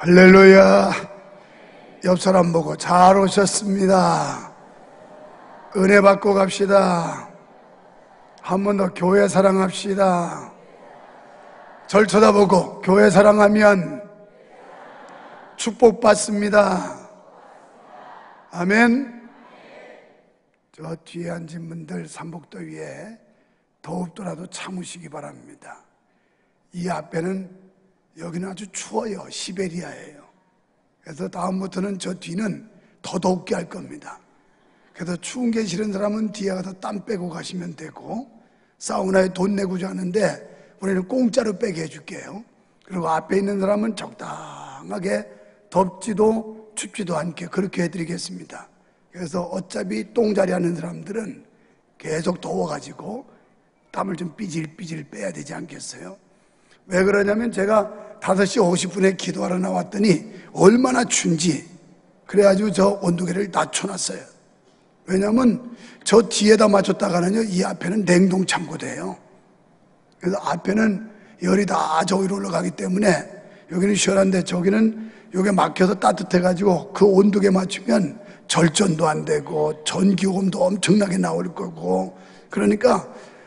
할렐루야. 옆 사람 보고 잘 오셨습니다. 은혜 받고 갑시다. 한 번 더 교회 사랑합시다. 절 쳐다보고 교회 사랑하면 축복받습니다. 아멘. 저 뒤에 앉은 분들 삼복더위에 더웁더라도 참으시기 바랍니다. 이 앞에는 여기는 아주 추워요. 시베리아예요. 그래서 다음부터는 저 뒤는 더 덥게 할 겁니다. 그래서 추운 게 싫은 사람은 뒤에 가서 땀 빼고 가시면 되고, 사우나에 돈 내고자 하는데 우리는 공짜로 빼게 해줄게요. 그리고 앞에 있는 사람은 적당하게 덥지도 춥지도 않게 그렇게 해드리겠습니다. 그래서 어차피 똥자리 하는 사람들은 계속 더워가지고 땀을 좀 삐질삐질 빼야 되지 않겠어요? 왜 그러냐면 제가 5시 50분에 기도하러 나왔더니 얼마나 춘지, 그래가지고 저 온도계를 낮춰놨어요. 왜냐면 저 뒤에다 맞췄다가는요, 이 앞에는 냉동 창고돼요. 그래서 앞에는 열이 다 저 위로 올라가기 때문에 여기는 시원한데 저기는 여기 막혀서 따뜻해가지고 그 온도계 맞추면 절전도 안 되고 전기요금도 엄청나게 나올 거고, 그러니까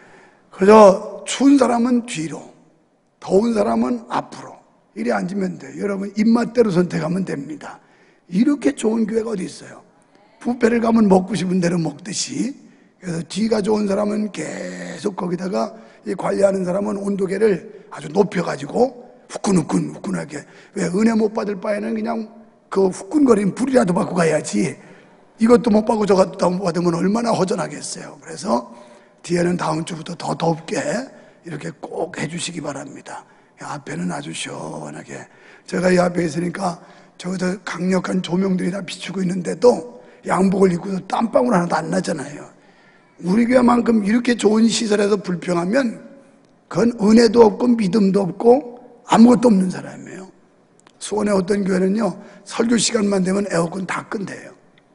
그저 추운 사람은 뒤로, 더운 사람은 앞으로 이리 앉으면 돼요. 여러분 입맛대로 선택하면 됩니다. 이렇게 좋은 교회가 어디 있어요? 뷔페를 가면 먹고 싶은 대로 먹듯이. 그래서 뒤가 좋은 사람은 계속 거기다가 이 관리하는 사람은 온도계를 아주 높여가지고 후끈후끈하게. 왜 은혜 못 받을 바에는 그냥 그 후끈거리는 불이라도 받고 가야지, 이것도 못 받고 저것도 못 받으면 얼마나 허전하겠어요. 그래서 뒤에는 다음 주부터 더 덥게 이렇게 꼭 해주시기 바랍니다. 앞에는 아주 시원하게. 제가 이 앞에 있으니까 저기서 강력한 조명들이 다 비추고 있는데도 양복을 입고도 땀방울 하나도 안 나잖아요. 우리 교회만큼 이렇게 좋은 시설에서 불평하면 그건 은혜도 없고 믿음도 없고 아무것도 없는 사람이에요. 수원의 어떤 교회는요, 설교 시간만 되면 에어컨 다 끈대요.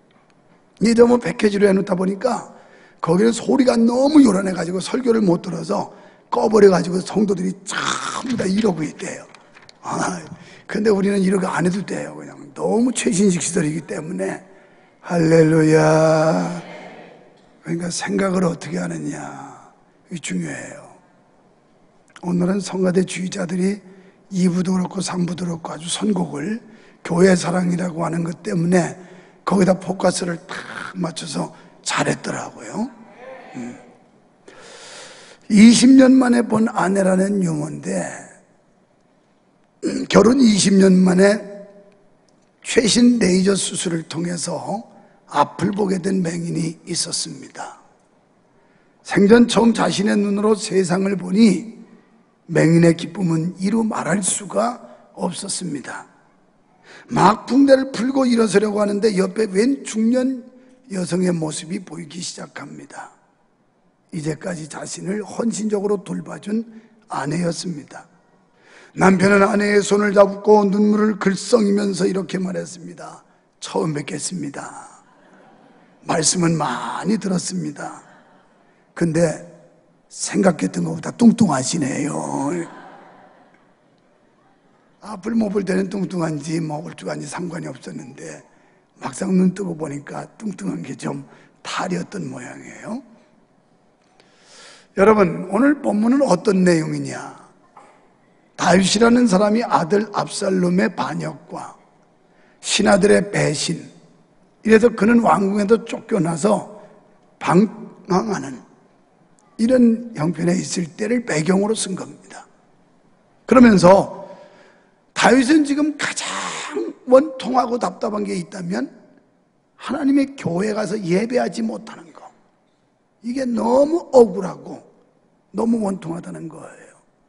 이제 뭐 패키지로 해놓다 보니까 거기는 소리가 너무 요란해가지고 설교를 못 들어서 꺼버려가지고 성도들이 전부 다 이러고 있대요. 근데 우리는 이러고 안 해도 돼요. 그냥 너무 최신식 시설이기 때문에. 할렐루야. 그러니까 생각을 어떻게 하느냐, 이게 중요해요. 오늘은 성가대 주의자들이 2부도 그렇고 3부도 그렇고 아주 선곡을 교회 사랑이라고 하는 것 때문에 거기다 포커스를 탁 맞춰서 잘했더라고요. 20년 만에 본 아내라는 유머인데, 결혼 20년 만에 최신 레이저 수술을 통해서 앞을 보게 된 맹인이 있었습니다. 생전 처음 자신의 눈으로 세상을 보니 맹인의 기쁨은 이루 말할 수가 없었습니다. 막 붕대를 풀고 일어서려고 하는데 옆에 웬 중년 여성의 모습이 보이기 시작합니다. 이제까지 자신을 헌신적으로 돌봐준 아내였습니다. 남편은 아내의 손을 잡고 눈물을 글썽이면서 이렇게 말했습니다. 처음 뵙겠습니다. 말씀은 많이 들었습니다. 근데 생각했던 것보다 뚱뚱하시네요. 앞을 못 볼 때는 뚱뚱한지 뭐 울쭉한지 상관이 없었는데 막상 눈 뜨고 보니까 뚱뚱한 게 좀 탈이었던 모양이에요. 여러분, 오늘 본문은 어떤 내용이냐? 다윗이라는 사람이 아들 압살롬의 반역과 신하들의 배신, 이래서 그는 왕궁에도 쫓겨나서 방황하는 이런 형편에 있을 때를 배경으로 쓴 겁니다. 그러면서 다윗은 지금 가장 원통하고 답답한 게 있다면 하나님의 교회에 가서 예배하지 못하는 거, 이게 너무 억울하고 너무 원통하다는 거예요.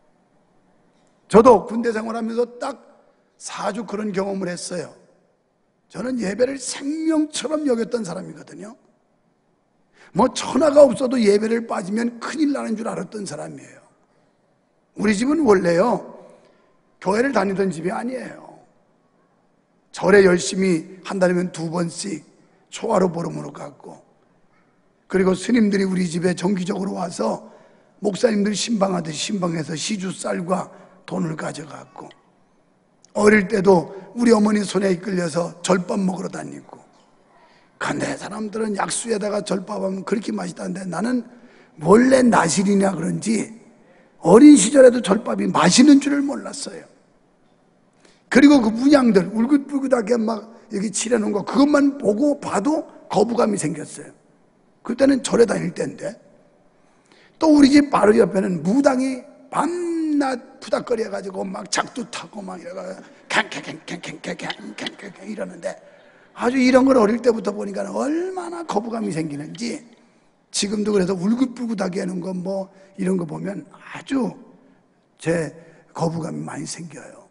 저도 군대 생활하면서 딱 4주 그런 경험을 했어요. 저는 예배를 생명처럼 여겼던 사람이거든요. 뭐 천하가 없어도 예배를 빠지면 큰일 나는 줄 알았던 사람이에요. 우리 집은 원래요, 교회를 다니던 집이 아니에요. 절에 열심히 한 달이면 2번씩 초하루 보름으로 갔고, 그리고 스님들이 우리 집에 정기적으로 와서 목사님들 신방하듯이 신방해서 시주쌀과 돈을 가져갔고, 어릴 때도 우리 어머니 손에 이끌려서 절밥 먹으러 다니고, 근데 사람들은 약수에다가 절밥하면 그렇게 맛있다는데 나는 원래 나실이냐 그런지 어린 시절에도 절밥이 맛있는 줄을 몰랐어요. 그리고 그 문양들 울긋불긋하게 막 여기 칠해놓은 거 그것만 보고 봐도 거부감이 생겼어요. 그때는 절에 다닐 때인데. 또 우리 집 바로 옆에는 무당이 밤낮 푸닥거려 가지고 막 작두 타고 막 이래가 캥캥캥캥캥캥캥캥 이러는데, 아주 이런 걸 어릴 때부터 보니까 얼마나 거부감이 생기는지, 지금도 그래서 울긋불긋하게 하는 거 뭐 이런 거 보면 아주 제 거부감이 많이 생겨요.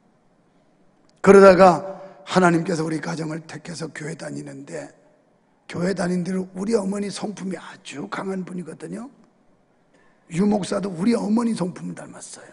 그러다가 하나님께서 우리 가정을 택해서 교회 다니는데, 교회 다닌 뒤로 우리 어머니 성품이 아주 강한 분이거든요. 유 목사도 우리 어머니 성품을 닮았어요.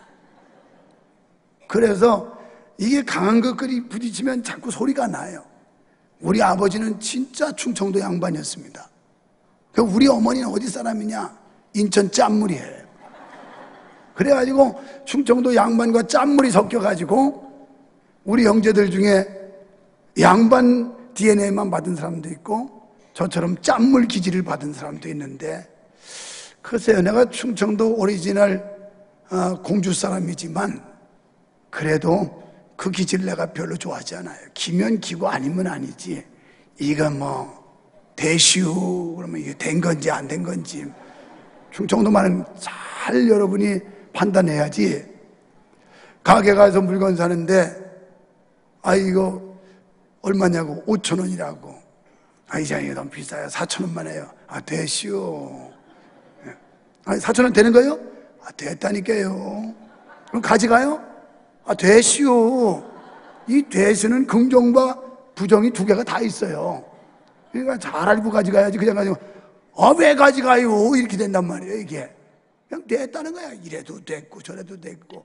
그래서 이게 강한 것들이 부딪히면 자꾸 소리가 나요. 우리 아버지는 진짜 충청도 양반이었습니다. 우리 어머니는 어디 사람이냐? 인천 짠물이에요. 그래가지고 충청도 양반과 짠물이 섞여가지고 우리 형제들 중에 양반 DNA만 받은 사람도 있고 저처럼 짠물 기질을 받은 사람도 있는데, 글쎄요, 내가 충청도 오리지널 공주 사람이지만 그래도 그 기질 내가 별로 좋아하지 않아요. 기면 기고 아니면 아니지, 이거 뭐 대시우 그러면 이게 된 건지 안 된 건지 충청도만은 잘 여러분이 판단해야지. 가게 가서 물건 사는데 이거 얼마냐고 5,000원이라고. 이장이 너무 비싸요. 4,000원만 해요. 대시오. 4,000원 되는 거예요? 됐다니까요. 그럼 가져가요? 되시오. 이 되시는 긍정과 부정이 두 개가 다 있어요. 그러니까 잘 알고 가져가야지. 그냥 가지고 왜 가져가요? 이렇게 된단 말이에요. 이게 그냥 됐다는 거야. 이래도 됐고 저래도 됐고.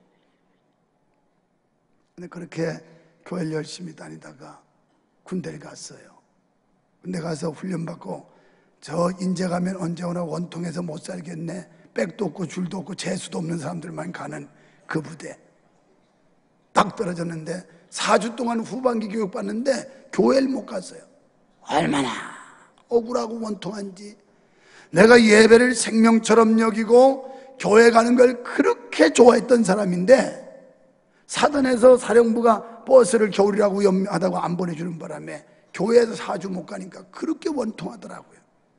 근데 그렇게 교회를 열심히 다니다가 군대를 갔어요. 군대 가서 훈련받고, 저 인제 가면 언제 오나 원통해서 못 살겠네, 백도 없고 줄도 없고 재수도 없는 사람들만 가는 그 부대 딱 떨어졌는데 4주 동안 후반기 교육 받는데 교회를 못 갔어요. 얼마나 억울하고 원통한지. 내가 예배를 생명처럼 여기고 교회 가는 걸 그렇게 좋아했던 사람인데, 사단에서 사령부가 버스를 겨울이라고 염려하다고 안 보내주는 바람에 교회에서 4주 못 가니까 그렇게 원통하더라고요.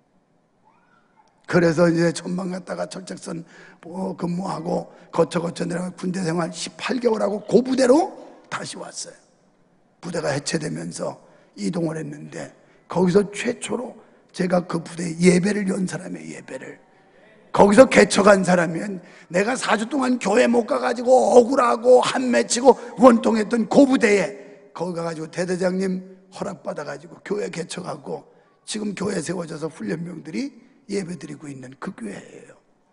그래서 이제 전방 갔다가 철책선 근무하고 거쳐 내려가 군대 생활 18개월하고 그 부대로 다시 왔어요. 부대가 해체되면서 이동을 했는데, 거기서 최초로 제가 그 부대에 예배를 연 사람이에요. 예배를 거기서 개척한 사람이면, 내가 4주 동안 교회 못 가가지고 억울하고 한 맺히고 원통했던 그 부대에 거기 가가지고 대대장님 허락받아가지고 교회 개척하고 지금 교회 세워져서 훈련병들이 예배드리고 있는 그 교회예요.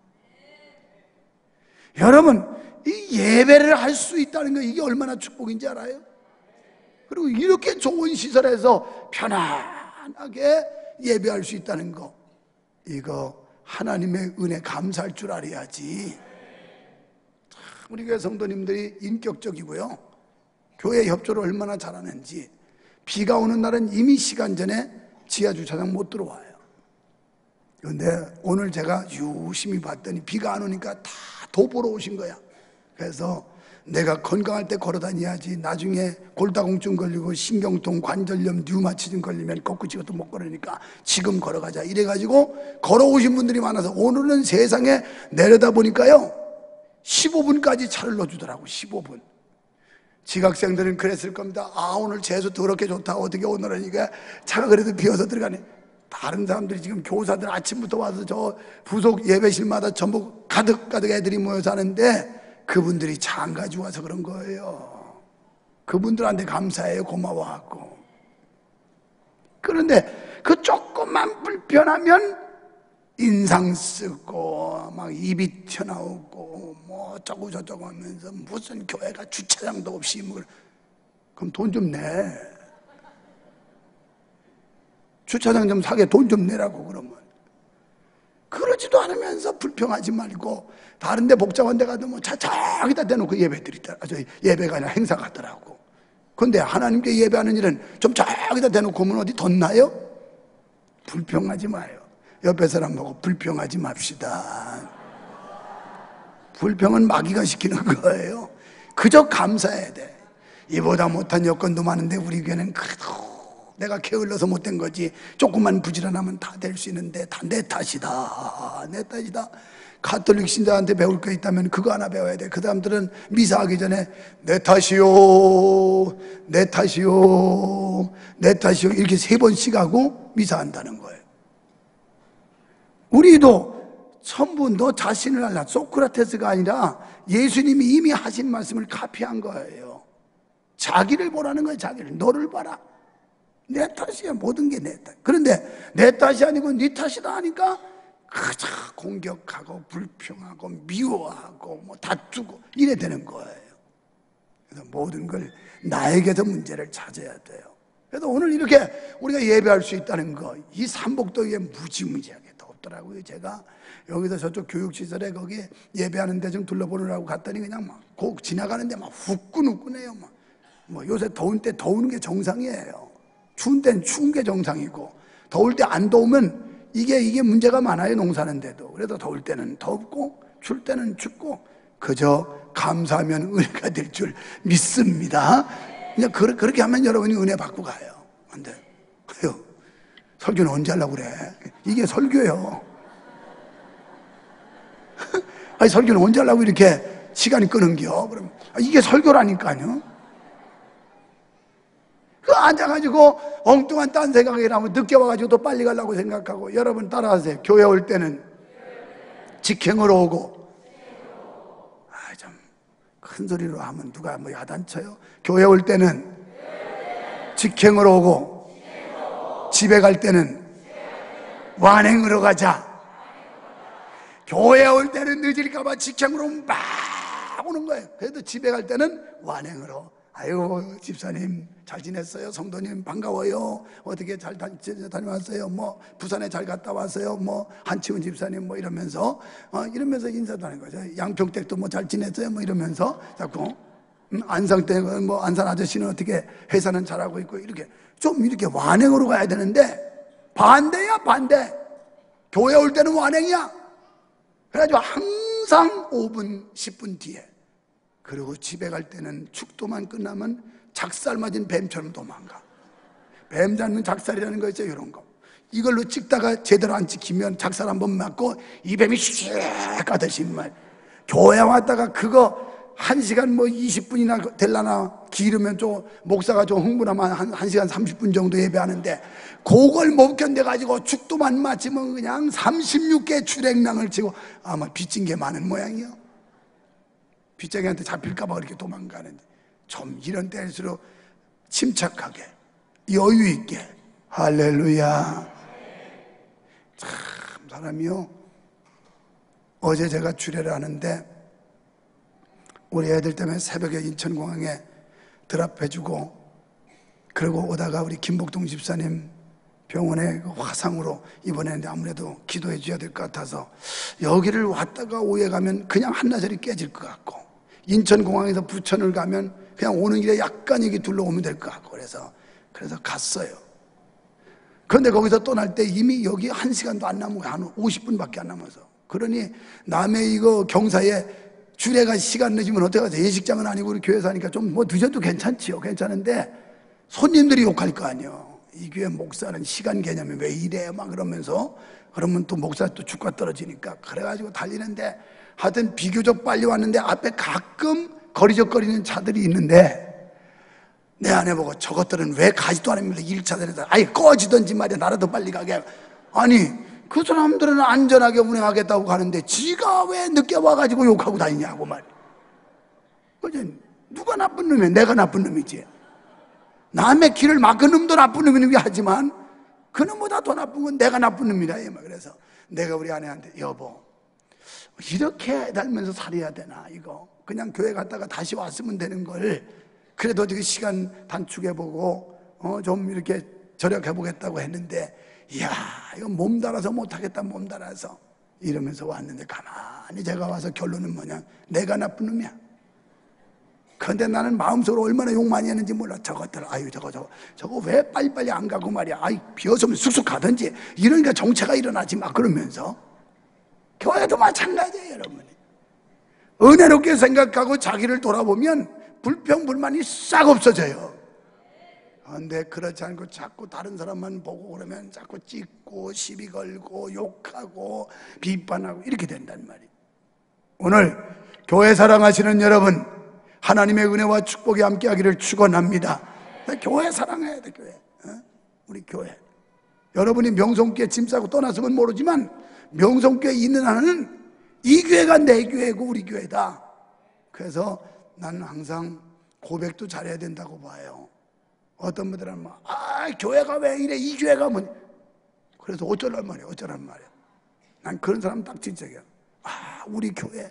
여러분, 이 예배를 할 수 있다는 거, 이게 얼마나 축복인지 알아요? 그리고 이렇게 좋은 시설에서 편안하게 예배할 수 있다는 거, 이거 하나님의 은혜 감사할 줄 알아야지. 우리 교회 성도님들이 인격적이고요, 교회 협조를 얼마나 잘하는지. 비가 오는 날은 이미 시간 전에 지하 주차장 못 들어와요. 그런데 오늘 제가 유심히 봤더니 비가 안 오니까 다 도보로 오신 거야. 그래서 내가 건강할 때 걸어 다녀야지, 나중에 골다공증 걸리고 신경통, 관절염, 류마티즘 걸리면 꺾고지것도 못 걸으니까 지금 걸어가자 이래가지고 걸어오신 분들이 많아서 오늘은 세상에 내려다 보니까요 15분까지 차를 넣어주더라고. 15분. 지각생들은 그랬을 겁니다. 오늘 재수 더럽게 좋다, 어떻게 오늘은 이게 차가 그래도 비어서 들어가네. 다른 사람들이 지금 교사들 아침부터 와서 저 부속 예배실마다 전부 가득 애들이 모여서 하는데, 그분들이 차 안 가지고 와서 그런 거예요. 그분들한테 감사해요. 고마워하고. 그런데 그 조금만 불편하면 인상 쓰고 막 입이 튀어나오고 뭐 어쩌고 저쩌고 하면서, 무슨 교회가 주차장도 없이 뭐. 그럼 돈 좀 내. 주차장 좀 사게 돈 좀 내라고. 그러면 그러지도 않으면서 불평하지 말고, 다른 데 복잡한 데 가도 뭐 차 저기다 대놓고 예배가 아니라 행사 가더라고. 근데 하나님께 예배하는 일은 좀 저기다 대놓고 오면 어디 덧나요? 불평하지 마요. 옆에 사람 보고 불평하지 맙시다. 불평은 마귀가 시키는 거예요. 그저 감사해야 돼. 이보다 못한 여건도 많은데 우리 교회는 그래도 내가 게을러서 못된 거지. 조금만 부지런하면 다 될 수 있는데 다 내 탓이다. 내 탓이다. 가톨릭 신자한테 배울 거 있다면 그거 하나 배워야 돼. 그 사람들은 미사하기 전에 내 탓이요, 내 탓이요, 내 탓이요 이렇게 3번씩 하고 미사한다는 거예요. 우리도 전부 너 자신을 알라. 소크라테스가 아니라 예수님이 이미 하신 말씀을 카피한 거예요. 자기를 보라는 거예요. 자기를. 너를 봐라. 내 탓이야. 모든 게 내 탓. 그런데 내 탓이 아니고 네 탓이다 하니까 그저 공격하고 불평하고 미워하고 뭐 다투고 이래 되는 거예요. 그래서 모든 걸 나에게서 문제를 찾아야 돼요. 그래서 오늘 이렇게 우리가 예배할 수 있다는 거, 이 삼복도에 무지무지하게 덥더라고요. 제가 여기서 저쪽 교육시설에 거기 예배하는 데 좀 둘러보느라고 갔더니 그냥 막 꼭 지나가는데 막 후끈후끈해요. 뭐 요새 더운 때 더우는 게 정상이에요. 추운 때는 추운 게 정상이고, 더울 때 안 더우면 이게 문제가 많아요. 농사하는데도. 그래도 더울 때는 덥고 추울 때는 춥고 그저 감사하면 은혜가 될 줄 믿습니다. 그냥 그렇게 하면 여러분이 은혜 받고 가요. 안 돼. 설교는 언제 하려고 그래? 이게 설교예요. 아니 설교는 언제 하려고 이렇게 시간이 끄는겨? 그럼 이게 설교라니까요. 그 앉아가지고 엉뚱한 딴 생각이 나면 늦게 와가지고 또 빨리 가려고 생각하고. 여러분 따라하세요. 교회 올 때는 직행으로 오고. 좀 큰 소리로 하면 누가 뭐 야단쳐요? 교회 올 때는 직행으로 오고, 집에 갈 때는 완행으로 가자. 교회 올 때는 늦을까봐 직행으로 막 오는 거예요. 그래도 집에 갈 때는 완행으로. 아유 집사님 잘 지냈어요? 성도님 반가워요. 어떻게 잘 다녀왔어요? 뭐 부산에 잘 갔다 왔어요? 뭐 한치훈 집사님 뭐 이러면서 인사도 하는 거죠. 양평댁도 뭐 잘 지냈어요? 뭐 이러면서 자꾸 안상댁 뭐 안산 아저씨는 어떻게 회사는 잘하고 있고, 이렇게 좀 이렇게 완행으로 가야 되는데 반대야 반대. 교회 올 때는 완행이야. 그래가지고 항상 5분 10분 뒤에. 그리고 집에 갈 때는 축도만 끝나면 작살 맞은 뱀처럼 도망가. 뱀 잡는 작살이라는 거 있죠. 이런 거 이걸로 찍다가 제대로 안 찍히면 작살 한번 맞고 이 뱀이 슉 가듯이 말. 교회 왔다가 그거 1시간 뭐 20분이나 될라나 기르면 좀 목사가 좀 흥분하면 한 1시간 30분 정도 예배하는데 그걸 못 견뎌가지고 축도만 맞으면 그냥 36개 출행랑을 치고 아마 빚진 게 많은 모양이요. 빚쟁이한테 잡힐까봐 그렇게 도망가는데, 좀 이런 때일수록 침착하게 여유 있게. 할렐루야. 참 사람이요. 어제 제가 주례를 하는데 우리 애들 때문에 새벽에 인천공항에 드랍해주고, 그리고 오다가 우리 김복동 집사님 병원에 화상으로 입원했는데 아무래도 기도해 줘야 될 것 같아서 여기를 왔다가 오해 가면 그냥 한나절이 깨질 것 같고, 인천공항에서 부천을 가면 그냥 오는 길에 약간 여기 둘러오면 될 것 같고, 그래서 갔어요. 그런데 거기서 떠날 때 이미 여기 1시간도 안 남고 한 50분밖에 안 남아서, 그러니 남의 이거 경사에 주례가 시간 늦으면 어떡하죠? 예식장은 아니고 우리 교회 사니까 좀 뭐 늦어도 괜찮지요. 괜찮은데 손님들이 욕할 거 아니에요. 이 교회 목사는 시간 개념이 왜 이래? 막 그러면서, 그러면 또 목사 또 주가 떨어지니까. 그래가지고 달리는데 하여튼 비교적 빨리 왔는데 앞에 가끔 거리적거리는 차들이 있는데 내 아내 보고 저것들은 왜 가지도 않으면서 1차선에서 아예 꺼지던지 말이야. 나라도 빨리 가게. 아니 그 사람들은 안전하게 운행하겠다고 가는데 지가 왜 늦게 와가지고 욕하고 다니냐고 말이야. 그지? 누가 나쁜 놈이야? 내가 나쁜 놈이지. 남의 길을 막은 놈도 나쁜 놈이 하지만 그 놈보다 더 나쁜 건 내가 나쁜 놈이다. 그래서 내가 우리 아내한테 여보 이렇게 살면서 살아야 되나? 이거 그냥 교회 갔다가 다시 왔으면 되는 걸 그래도 어떻게 시간 단축해보고 좀 이렇게 절약해보겠다고 했는데, 이야 이거 몸달아서 못하겠다. 몸달아서 이러면서 왔는데 가만히 제가 와서 결론은 뭐냐? 내가 나쁜 놈이야. 그런데 나는 마음속으로 얼마나 욕 많이 했는지 몰라. 저것들, 아유, 저거 왜 빨리빨리 안 가고 말이야. 아이, 비었으면 쑥쑥 가든지. 이러니까 정체가 일어나지 막 그러면서. 교회도 마찬가지예요, 여러분이. 은혜롭게 생각하고 자기를 돌아보면 불평불만이 싹 없어져요. 그런데 그렇지 않고 자꾸 다른 사람만 보고 그러면 자꾸 찢고 시비 걸고 욕하고 비판하고 이렇게 된단 말이에요. 오늘 교회 사랑하시는 여러분, 하나님의 은혜와 축복이 함께하기를 축원합니다. 교회 사랑해야 돼, 교회. 우리 교회. 여러분이 명성교회 짐 싸고 떠났으면 모르지만 명성교회 있는 한은 이 교회가 내 교회고 우리 교회다. 그래서 나는 항상 고백도 잘해야 된다고 봐요. 어떤 분들은 막, 교회가 왜 이래, 이 교회가 뭐. 그래서 어쩌란 말이야. 난 그런 사람 딱 진짜야. 우리 교회.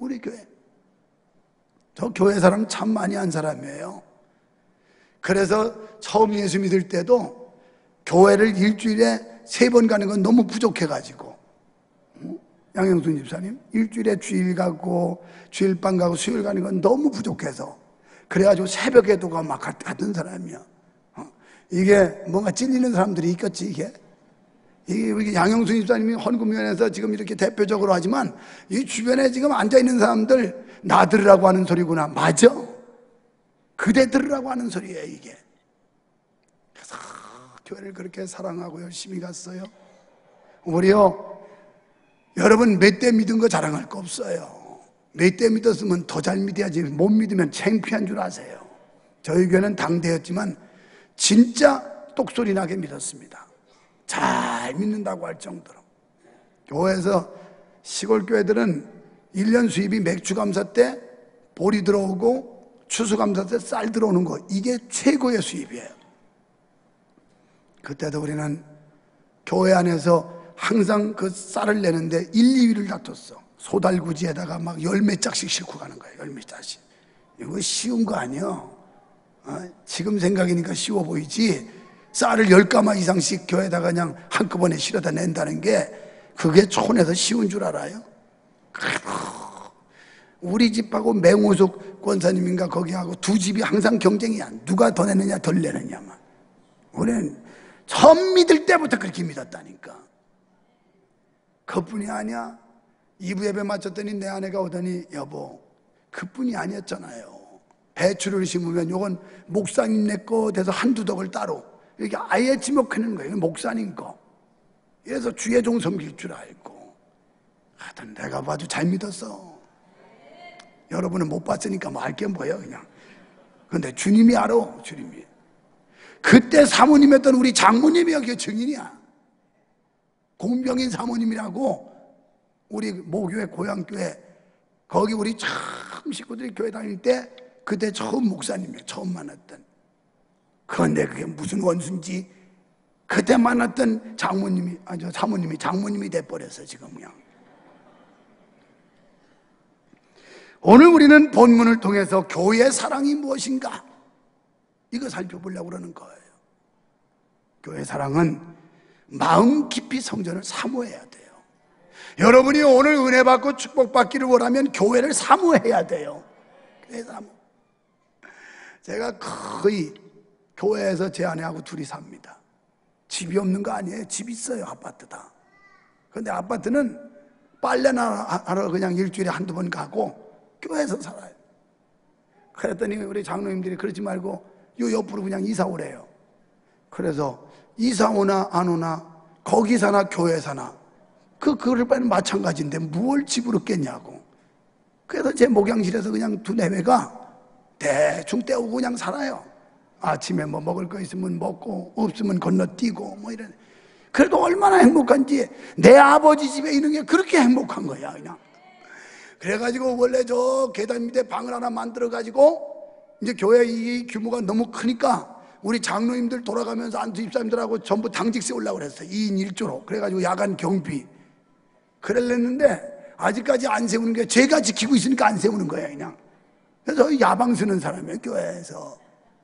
저 교회 사랑 참 많이 한 사람이에요. 그래서 처음 예수 믿을 때도 교회를 일주일에 3번 가는 건 너무 부족해가지고, 양영순 집사님 일주일에 주일 가고 주일반 가고 수요일 가는 건 너무 부족해서 그래가지고 새벽에도가 막 갔던 사람이야. 이게 뭔가 찔리는 사람들이 있겠지. 이게 우리 양영순 집사님이 헌금위원회에서 지금 이렇게 대표적으로 하지만 이 주변에 지금 앉아있는 사람들 나 들으라고 하는 소리구나. 맞아, 그대 들으라고 하는 소리예요 이게. 그래서 교회를 그렇게 사랑하고 열심히 갔어요. 우리요, 여러분 몇 대 믿은 거 자랑할 거 없어요. 몇 대 믿었으면 더 잘 믿어야지. 못 믿으면 창피한 줄 아세요. 저희 교회는 당대였지만 진짜 똑소리 나게 믿었습니다. 잘 믿는다고 할 정도로. 교회에서 시골 교회들은 1년 수입이 맥주감사 때 보리 들어오고 추수감사 때 쌀 들어오는 거, 이게 최고의 수입이에요. 그때도 우리는 교회 안에서 항상 그 쌀을 내는데 1, 2위를 다퉜어. 소달구지에다가 막 10몇 짝씩 싣고 가는 거예요. 10몇 짝씩. 이거 쉬운 거 아니야. 지금 생각이니까 쉬워 보이지. 쌀을 10가마 이상씩 교회에다가 그냥 한꺼번에 실어다 낸다는 게 그게 촌에서 쉬운 줄 알아요? 우리 집하고 맹호숙 권사님인가 거기하고 두 집이 항상 경쟁이야. 누가 더 내느냐 덜 내느냐만. 우리는 처음 믿을 때부터 그렇게 믿었다니까. 그뿐이 아니야. 2부 예배 마쳤더니 내 아내가 오더니, 여보, 그뿐이 아니었잖아요. 배추를 심으면 요건 목사님 내 거 돼서 한두 덕을 따로 이렇게 아예 지목하는 거예요. 목사님 거. 그래서 주의 종 섬길 줄 알고. 하여튼 내가 봐도 잘 믿었어. 여러분은 못 봤으니까 뭐 알 게 뭐예요 그냥. 근데 주님이 알아. 주님이. 그때 사모님이었던 우리 장모님이 여기 증인이야. 공병인 사모님이라고, 우리 모교회 고향교회 거기 우리 처음 식구들이 교회 다닐 때 그때 처음 목사님이에요. 처음 만났던. 그런데 그게 무슨 원수인지 그때 만났던 장모님이, 사모님이 장모님이 돼버렸어 지금 그냥. 오늘 우리는 본문을 통해서 교회의 사랑이 무엇인가 이거 살펴보려고 그러는 거예요. 교회 사랑은 마음 깊이 성전을 사모해야 돼요. 여러분이 오늘 은혜 받고 축복받기를 원하면 교회를 사모해야 돼요. 교회 사모. 제가 거의 교회에서 제 아내하고 둘이 삽니다. 집이 없는 거 아니에요. 집 있어요. 아파트다. 그런데 아파트는 빨래나 하러 그냥 일주일에 한두 번 가고 교회에서 살아요. 그랬더니 우리 장로님들이 그러지 말고 요 옆으로 그냥 이사 오래요. 그래서 이사 오나 안 오나 거기 사나 교회 사나 그거를 빨리 마찬가지인데 뭘 집으로 깼냐고. 그래서 제 목양실에서 그냥 두네 배가 대충 때우고 그냥 살아요. 아침에 뭐 먹을 거 있으면 먹고 없으면 건너뛰고 뭐 이런. 그래도 얼마나 행복한지. 내 아버지 집에 있는 게 그렇게 행복한 거야 그냥. 그래가지고 원래 저 계단 밑에 방을 하나 만들어가지고 이제 교회 이 규모가 너무 크니까 우리 장로님들 돌아가면서 안수 집사님들하고 전부 당직 세우려고 그랬어요. 2인 1조로. 그래가지고 야간 경비. 그랬는데 아직까지 안 세우는 게 제가 지키고 있으니까 안 세우는 거예요 그냥. 그래서 야방 쓰는 사람이에요 교회에서.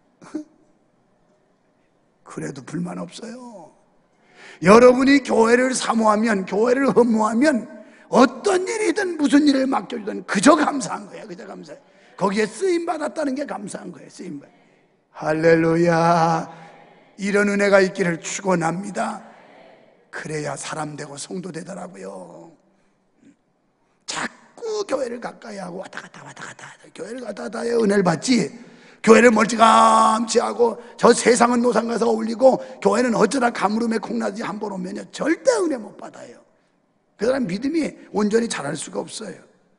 그래도 불만 없어요. 여러분이 교회를 사모하면, 교회를 허무하면 어떤 일이든 무슨 일을 맡겨주든 그저 감사한 거예요. 그저 감사해요. 거기에 쓰임 받았다는 게 감사한 거예요. 쓰임 받. 할렐루야. 이런 은혜가 있기를 축원합니다. 그래야 사람 되고 성도 되더라고요. 자꾸 교회를 가까이 하고 왔다 갔다 교회를 갔다 갔다 해야 은혜를 받지, 교회를 멀찌감치 하고 저 세상은 노상 가서 어울리고 교회는 어쩌다 가물음에 콩나듯이 한 번 오면요 절대 은혜 못 받아요. 그 사람 믿음이 온전히 자랄 수가 없어요.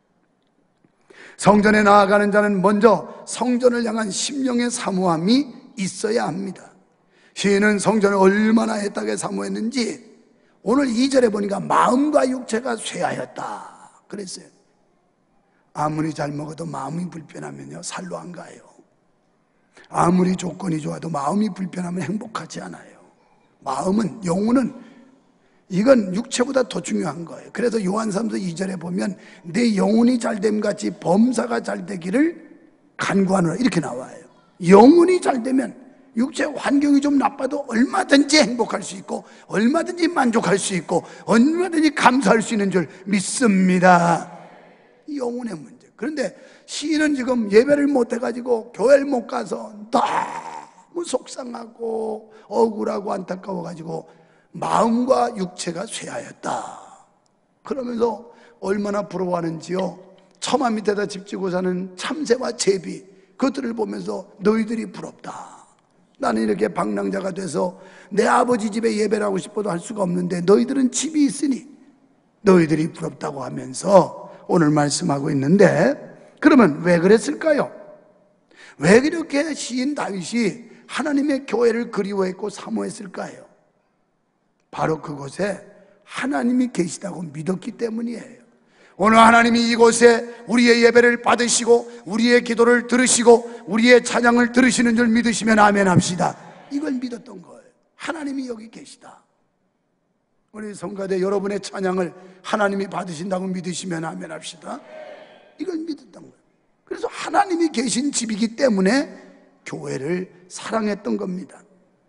성전에 나아가는 자는 먼저 성전을 향한 심령의 사모함이 있어야 합니다. 시인은 성전을 얼마나 애타게 사모했는지 오늘 2절에 보니까 마음과 육체가 쇠하였다 그랬어요. 아무리 잘 먹어도 마음이 불편하면요 살로 안 가요. 아무리 조건이 좋아도 마음이 불편하면 행복하지 않아요. 마음은, 영혼은 이건 육체보다 더 중요한 거예요. 그래서 요한삼서 2절에 보면 내 영혼이 잘됨 같이 범사가 잘 되기를 간구하노라 이렇게 나와요. 영혼이 잘 되면 육체 환경이 좀 나빠도 얼마든지 행복할 수 있고 얼마든지 만족할 수 있고 얼마든지 감사할 수 있는 줄 믿습니다. 영혼의 문제. 그런데 시인은 지금 예배를 못 해가지고 교회를 못 가서 너무 속상하고 억울하고 안타까워가지고 마음과 육체가 쇠하였다 그러면서 얼마나 부러워하는지요. 처마 밑에다 집 지고 사는 참새와 제비, 그것들을 보면서 너희들이 부럽다. 나는 이렇게 방랑자가 돼서 내 아버지 집에 예배를 하고 싶어도 할 수가 없는데 너희들은 집이 있으니 너희들이 부럽다고 하면서 오늘 말씀하고 있는데, 그러면 왜 그랬을까요? 왜 이렇게 시인 다윗이 하나님의 교회를 그리워했고 사모했을까요? 바로 그곳에 하나님이 계시다고 믿었기 때문이에요. 오늘 하나님이 이곳에 우리의 예배를 받으시고 우리의 기도를 들으시고 우리의 찬양을 들으시는 줄 믿으시면 아멘 합시다. 이걸 믿었던 거예요. 하나님이 여기 계시다. 우리 성가대 여러분의 찬양을 하나님이 받으신다고 믿으시면 아멘 합시다. 이걸 믿었던 거예요. 그래서 하나님이 계신 집이기 때문에 교회를 사랑했던 겁니다.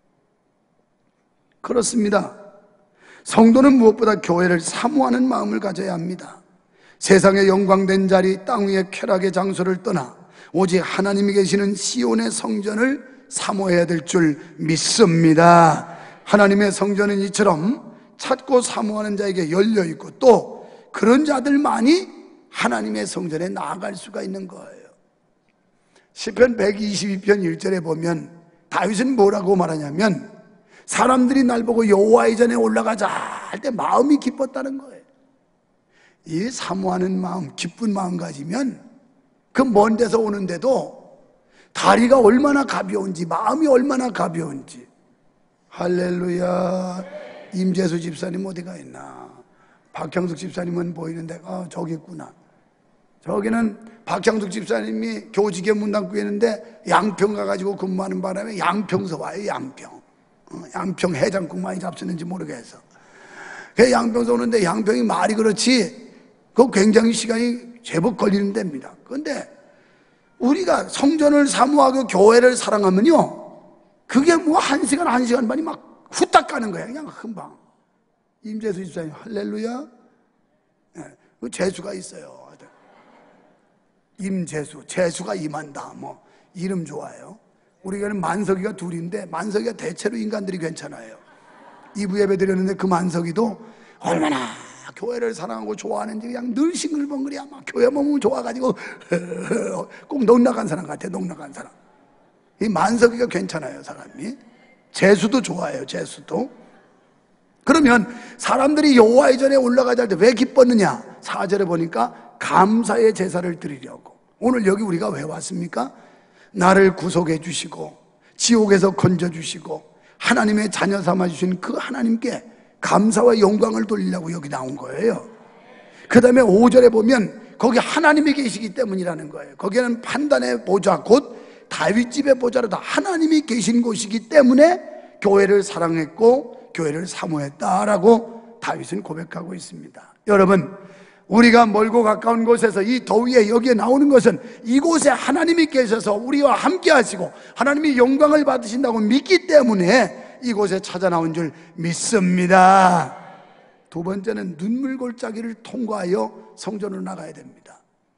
그렇습니다. 성도는 무엇보다 교회를 사모하는 마음을 가져야 합니다. 세상의 영광된 자리, 땅 위의 쾌락의 장소를 떠나 오직 하나님이 계시는 시온의 성전을 사모해야 될 줄 믿습니다. 하나님의 성전은 이처럼 찾고 사모하는 자에게 열려있고 또 그런 자들만이 하나님의 성전에 나아갈 수가 있는 거예요. 시편 122편 1절에 보면 다윗은 뭐라고 말하냐면 사람들이 날 보고 여호와의 전에 올라가자 할 때 마음이 기뻤다는 거예요. 이 사모하는 마음, 기쁜 마음 가지면 그 먼 데서 오는데도 다리가 얼마나 가벼운지, 마음이 얼마나 가벼운지. 할렐루야. 임재수 집사님 어디가 있나? 박형숙 집사님은 보이는데 저기 있구나. 저기는 박형숙 집사님이 교직에 문담고 있는데 양평 가가지고 근무하는 바람에 양평서 와요. 양평 해장국 많이 잡수는지 모르겠어. 그 양평서 오는데 양평이 말이 그렇지 그거 굉장히 시간이 제법 걸리는 데입니다. 그런데 우리가 성전을 사모하고 교회를 사랑하면요 그게 뭐 1시간 1시간 반이 막 후딱 가는 거야. 그냥 금방. 임재수 집사님 할렐루야. 그 재수가 있어요. 임재수, 재수가 임한다. 뭐 이름 좋아요. 우리 교회는 만석이가 둘인데 만석이가 대체로 인간들이 괜찮아요. 2부 예배 드렸는데 그 만석이도 얼마나 교회를 사랑하고 좋아하는지 그냥 늘 싱글벙글이야. 막 교회 몸이 좋아가지고 꼭 넉나간 사람 같아. 넉나간 사람. 이 만석이가 괜찮아요. 사람이. 재수도 좋아해요. 재수도. 그러면 사람들이 여호와의 전에 올라가자 할 때 왜 기뻤느냐? 4절에 보니까 감사의 제사를 드리려고. 오늘 여기 우리가 왜 왔습니까? 나를 구속해 주시고 지옥에서 건져주시고 하나님의 자녀 삼아주신 그 하나님께 감사와 영광을 돌리려고 여기 나온 거예요. 그 다음에 5절에 보면 거기 하나님이 계시기 때문이라는 거예요. 거기는 판단의 보좌, 곧 다윗집의 보좌로다 하나님이 계신 곳이기 때문에 교회를 사랑했고 교회를 사모했다라고 다윗은 고백하고 있습니다. 여러분, 우리가 멀고 가까운 곳에서 이 더위에 여기에 나오는 것은 이곳에 하나님이 계셔서 우리와 함께 하시고 하나님이 영광을 받으신다고 믿기 때문에 이곳에 찾아 나온 줄 믿습니다. 두 번째는 눈물골짜기를 통과하여 성전으로 나가야 됩니다.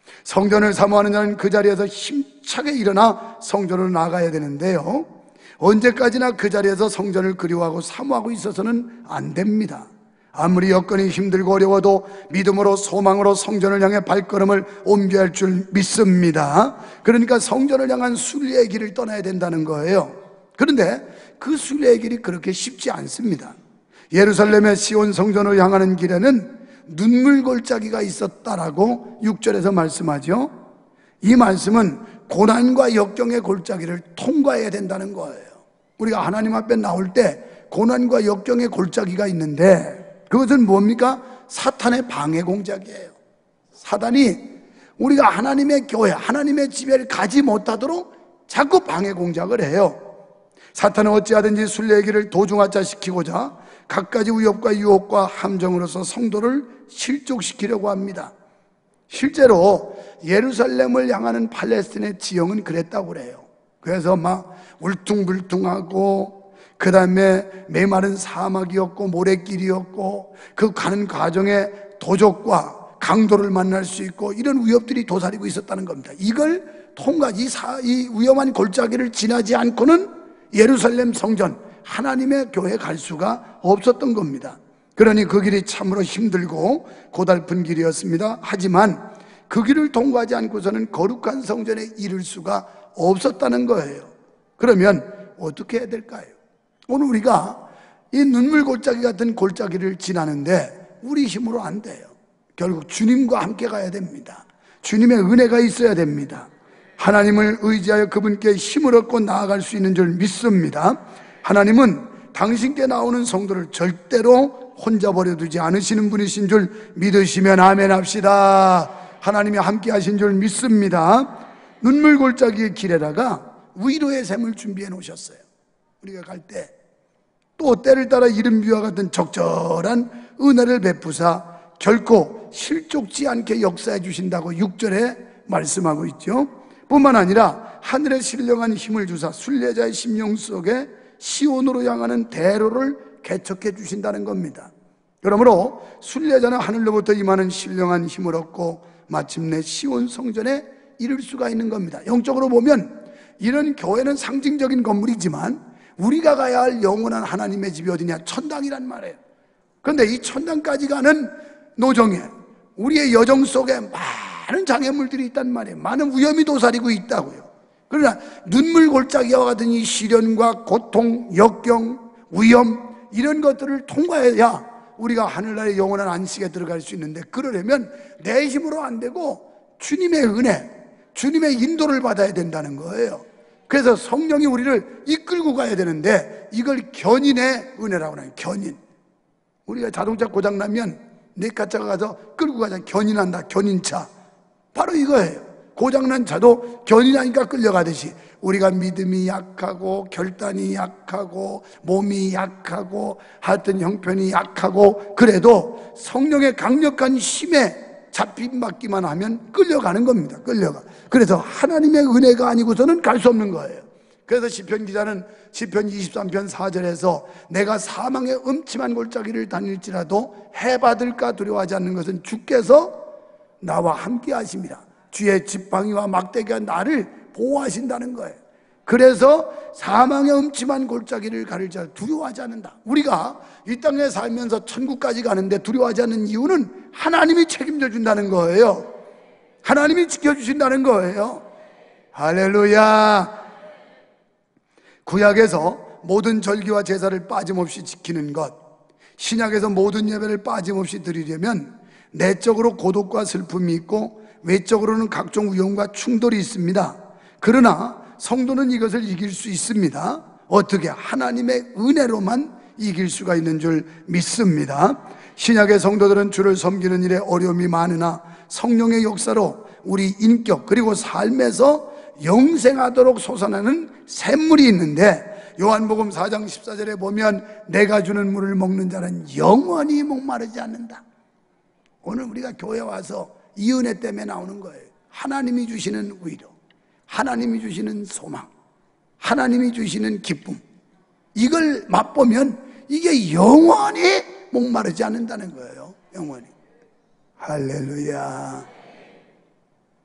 성전을 사모하는 자는 그 자리에서 힘차게 일어나 성전으로 나가야 되는데요, 언제까지나 그 자리에서 성전을 그리워하고 사모하고 있어서는 안 됩니다. 아무리 여건이 힘들고 어려워도 믿음으로 소망으로 성전을 향해 발걸음을 옮겨야 할 줄 믿습니다. 그러니까 성전을 향한 순례의 길을 떠나야 된다는 거예요. 그런데 그 순례의 길이 그렇게 쉽지 않습니다. 예루살렘의 시온 성전을 향하는 길에는 눈물 골짜기가 있었다라고 6절에서 말씀하죠. 이 말씀은 고난과 역경의 골짜기를 통과해야 된다는 거예요. 우리가 하나님 앞에 나올 때 고난과 역경의 골짜기가 있는데, 그것은 뭡니까? 사탄의 방해 공작이에요. 사단이 우리가 하나님의 교회, 하나님의 집에를 가지 못하도록 자꾸 방해 공작을 해요. 사탄은 어찌하든지 순례의 길을 도중하자 시키고자 갖가지 위협과 유혹과 함정으로서 성도를 실족시키려고 합니다. 실제로 예루살렘을 향하는 팔레스틴의 지형은 그랬다고 그래요. 그래서 막 울퉁불퉁하고, 그 다음에 메마른 사막이었고 모래길이었고, 그 가는 과정에 도적과 강도를 만날 수 있고, 이런 위협들이 도사리고 있었다는 겁니다. 이걸 이 위험한 골짜기를 지나지 않고는 예루살렘 성전, 하나님의 교회에 갈 수가 없었던 겁니다. 그러니 그 길이 참으로 힘들고 고달픈 길이었습니다. 하지만 그 길을 통과하지 않고서는 거룩한 성전에 이를 수가 없었다는 거예요. 그러면 어떻게 해야 될까요? 오늘 우리가 이 눈물 골짜기 같은 골짜기를 지나는데 우리 힘으로 안 돼요. 결국 주님과 함께 가야 됩니다. 주님의 은혜가 있어야 됩니다. 하나님을 의지하여 그분께 힘을 얻고 나아갈 수 있는 줄 믿습니다. 하나님은 당신께 나오는 성도를 절대로 혼자 버려두지 않으시는 분이신 줄 믿으시면 아멘 합시다. 하나님이 함께 하신 줄 믿습니다. 눈물 골짜기의 길에다가 위로의 샘을 준비해 놓으셨어요. 우리가 갈 때 또 때를 따라 이른 비와 같은 적절한 은혜를 베푸사 결코 실족지 않게 역사해 주신다고 6절에 말씀하고 있죠. 뿐만 아니라 하늘의 신령한 힘을 주사 순례자의 심령 속에 시온으로 향하는 대로를 개척해 주신다는 겁니다. 그러므로 순례자는 하늘로부터 임하는 신령한 힘을 얻고 마침내 시온 성전에 이를 수가 있는 겁니다. 영적으로 보면 이런 교회는 상징적인 건물이지만 우리가 가야 할 영원한 하나님의 집이 어디냐? 천당이란 말이에요. 그런데 이 천당까지 가는 노정에 우리의 여정 속에 많은 장애물들이 있단 말이에요. 많은 위험이 도사리고 있다고요. 그러나 눈물 골짜기와 같은 이 시련과 고통, 역경, 위험, 이런 것들을 통과해야 우리가 하늘나라의 영원한 안식에 들어갈 수 있는데, 그러려면 내 힘으로 안 되고 주님의 은혜, 주님의 인도를 받아야 된다는 거예요. 그래서 성령이 우리를 이끌고 가야 되는데, 이걸 견인의 은혜라고 해요. 견인. 우리가 자동차 고장나면 네카차가 가서 끌고 가자. 견인한다. 견인차. 바로 이거예요. 고장난 차도 견인하니까 끌려가듯이 우리가 믿음이 약하고 결단이 약하고 몸이 약하고 하여튼 형편이 약하고 그래도 성령의 강력한 힘에 잡힘받기만 하면 끌려가는 겁니다. 끌려가. 그래서 하나님의 은혜가 아니고서는 갈 수 없는 거예요. 그래서 시편 기자는 시편 23편 4절에서 내가 사망의 음침한 골짜기를 다닐지라도 해받을까 두려워하지 않는 것은 주께서 나와 함께 하심이라. 주의 지팡이와 막대기가 나를 보호하신다는 거예요. 그래서 사망의 음침한 골짜기를 가릴지라도 두려워하지 않는다. 우리가 이 땅에 살면서 천국까지 가는데 두려워하지 않는 이유는 하나님이 책임져 준다는 거예요. 하나님이 지켜주신다는 거예요. 할렐루야. 구약에서 모든 절기와 제사를 빠짐없이 지키는 것, 신약에서 모든 예배를 빠짐없이 드리려면 내적으로 고독과 슬픔이 있고 외적으로는 각종 위험과 충돌이 있습니다. 그러나 성도는 이것을 이길 수 있습니다. 어떻게? 하나님의 은혜로만 이길 수가 있는 줄 믿습니다. 신약의 성도들은 주를 섬기는 일에 어려움이 많으나 성령의 역사로 우리 인격 그리고 삶에서 영생하도록 솟아나는 샘물이 있는데, 요한복음 4장 14절에 보면 내가 주는 물을 먹는 자는 영원히 목마르지 않는다. 오늘 우리가 교회 와서 이 은혜 때문에 나오는 거예요. 하나님이 주시는 위로, 하나님이 주시는 소망, 하나님이 주시는 기쁨, 이걸 맛보면 이게 영원히 목마르지 않는다는 거예요. 영원히. 할렐루야.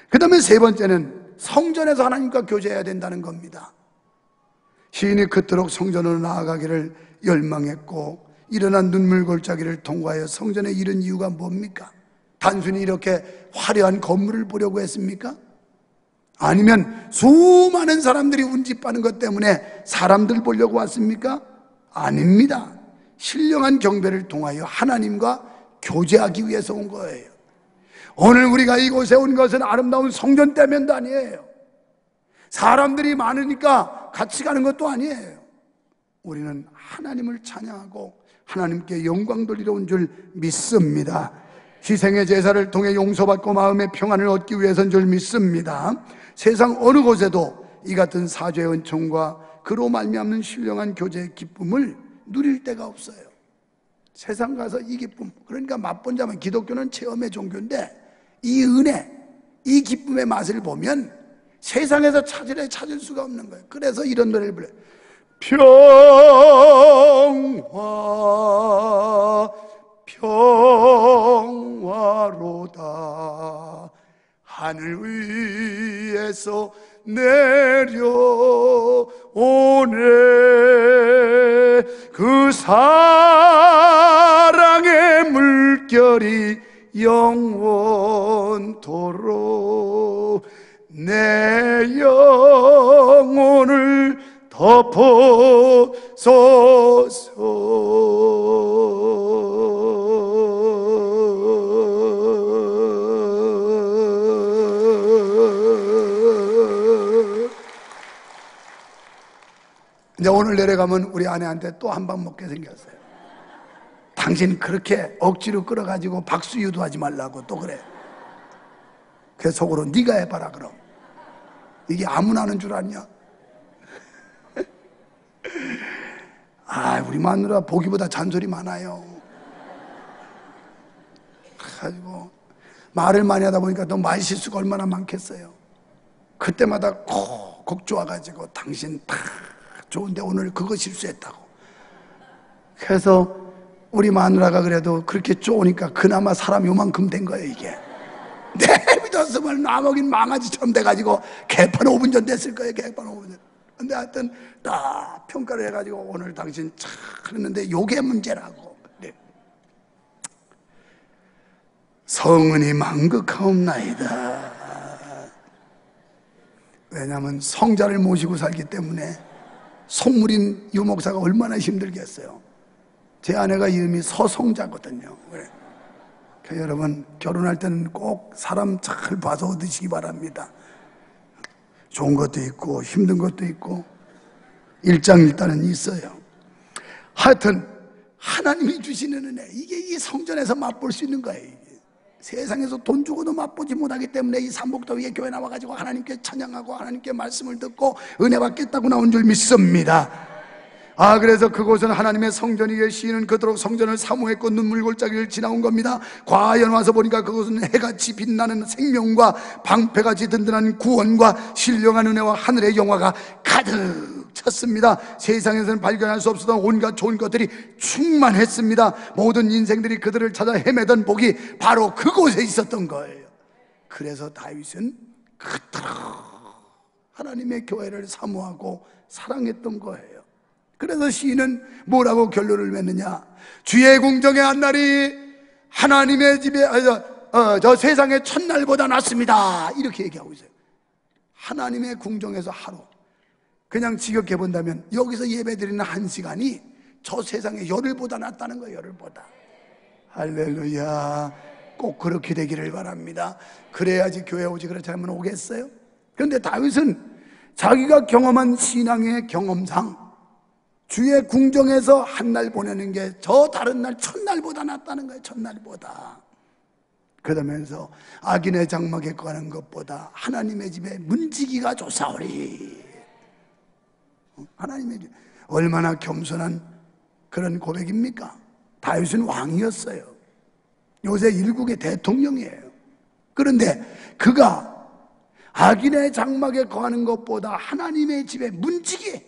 그 다음에 세 번째는 성전에서 하나님과 교제해야 된다는 겁니다. 시인이 그토록 성전으로 나아가기를 열망했고 일어난 눈물 골짜기를 통과하여 성전에 이른 이유가 뭡니까? 단순히 이렇게 화려한 건물을 보려고 했습니까? 아니면 수많은 사람들이 운집하는 것 때문에 사람들 보려고 왔습니까? 아닙니다. 신령한 경배를 통하여 하나님과 교제하기 위해서 온 거예요. 오늘 우리가 이곳에 온 것은 아름다운 성전 때문도 아니에요. 사람들이 많으니까 같이 가는 것도 아니에요. 우리는 하나님을 찬양하고 하나님께 영광 돌리러 온 줄 믿습니다. 희생의 제사를 통해 용서받고 마음의 평안을 얻기 위해서인 줄 믿습니다. 세상 어느 곳에도 이 같은 사죄의 은총과 그로 말미암는 신령한 교제의 기쁨을 누릴 데가 없어요. 세상 가서 이 기쁨, 그러니까 맛본 자면 기독교는 체험의 종교인데 이 은혜, 이 기쁨의 맛을 보면 세상에서 찾을 수가 없는 거예요. 그래서 이런 노래를 불러요. 평화로다 하늘 위에서 내려오네 그 사랑의 물결이 영원토록 내 영혼을 덮어소서. 이제 오늘 내려가면 우리 아내한테 또 한 방 먹게 생겼어요. 당신 그렇게 억지로 끌어가지고 박수 유도하지 말라고 또 그래. 그 속으로 네가 해봐라 그럼. 이게 아무나 하는 줄 아냐? 아, 우리 마누라 보기보다 잔소리 많아요. 가지고 말을 많이 하다 보니까 또 말 실수가 얼마나 많겠어요. 그때마다 콕 좋아가지고 당신 다 좋은데 오늘 그거 실수했다고. 그래서 우리 마누라가 그래도 그렇게 좋으니까 그나마 사람 요만큼 된 거예요 이게. 내비뒀으면 나먹인 망아지처럼 돼가지고 개판 5분 전 됐을 거예요. 개판 5분 전. 근데 하여튼 딱 평가를 해가지고 오늘 당신 참 그랬는데 요게 문제라고. 네. 성은이 만극하옵나이다. 왜냐하면 성자를 모시고 살기 때문에 속물인 유목사가 얼마나 힘들겠어요. 제 아내가 이름이 서성자거든요. 그래. 그러니까 여러분 결혼할 때는 꼭 사람 잘 봐서 얻으시기 바랍니다. 좋은 것도 있고 힘든 것도 있고 일장일단은 있어요. 하여튼 하나님이 주시는 은혜, 이게 이 성전에서 맛볼 수 있는 거예요. 세상에서 돈 주고도 맛보지 못하기 때문에 이 삼복더위에 교회 나와가지고 하나님께 찬양하고 하나님께 말씀을 듣고 은혜 받겠다고 나온 줄 믿습니다. 아, 그래서 그곳은 하나님의 성전이기에 시인은 그토록 성전을 사모했고 눈물 골짜기를 지나온 겁니다. 과연 와서 보니까 그곳은 해같이 빛나는 생명과 방패같이 든든한 구원과 신령한 은혜와 하늘의 영화가 가득 찼습니다. 세상에서는 발견할 수 없었던 온갖 좋은 것들이 충만했습니다. 모든 인생들이 그들을 찾아 헤매던 복이 바로 그곳에 있었던 거예요. 그래서 다윗은 그토록 하나님의 교회를 사모하고 사랑했던 거예요. 그래서 시인은 뭐라고 결론을 맺느냐? 주의 궁정의 한 날이 하나님의 집에 저 세상의 첫날보다 낫습니다. 이렇게 얘기하고 있어요. 하나님의 궁정에서 하루, 그냥 지겹게 본다면 여기서 예배드리는 한 시간이 저 세상의 열흘보다 낫다는 거예요. 열흘보다. 할렐루야. 꼭 그렇게 되기를 바랍니다. 그래야지 교회 오지, 그렇지 않으면 오겠어요? 그런데 다윗은 자기가 경험한 신앙의 경험상 주의 궁정에서 한 날 보내는 게 저 다른 날 첫날보다 낫다는 거예요. 첫날보다. 그러면서 악인의 장막에 거하는 것보다 하나님의 집에 문지기가 좋사오리. 하나님의 집, 얼마나 겸손한 그런 고백입니까? 다윗은 왕이었어요. 요새 일국의 대통령이에요. 그런데 그가 악인의 장막에 거하는 것보다 하나님의 집에 문지기,